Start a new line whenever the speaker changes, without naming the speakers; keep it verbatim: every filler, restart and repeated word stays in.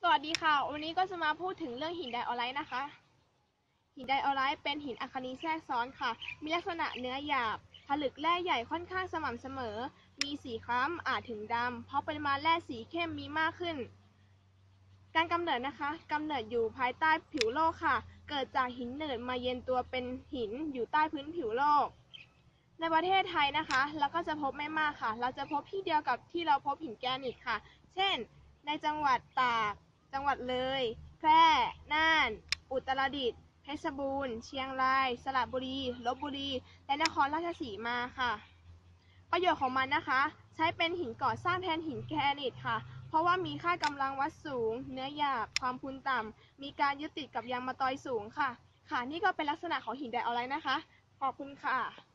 วัสดีค่ะวันนี้ก็จะมาพูดถึงเรื่องหินไดออไลท์นะคะหินไดออไลท์เป็นหินอัคนีแทรกซ้อนค่ะมีลักษณะเนื้อหยาบผลึกแร่ใหญ่ค่อนข้างสม่ำเสมอมีสีคล้ำอาจถึงดำเพราะปริมาณแร่สีเข้มมีมากขึ้นการกำเนิดนะคะกำเนิดอยู่ภายใต้ผิวโลกค่ะเกิดจากหินหนืดมาเย็นตัวเป็นหินอยู่ใต้พื้นผิวโลกในประเทศไทยนะคะเราก็จะพบไม่มากค่ะเราจะพบที่เดียวกับที่เราพบหินแกรนิตค่ะเช่นในจังหวัดตากจังหวัดเลยแพร่น่านอุตรดิตถ์เพชรบูรณ์เชียงรายสระบุรีลพบุรีและนครราชสีมาค่ะประโยชน์ของมันนะคะใช้เป็นหินก่อสร้างแทนหินแกรนิตค่ะเพราะว่ามีค่ากำลังวัดสูงเนื้อหยาบความพูนต่ำมีการยึดติดกับยางมะตอยสูงค่ะค่ะนี่ก็เป็นลักษณะของหินไดออไลท์นะคะขอบคุณค่ะ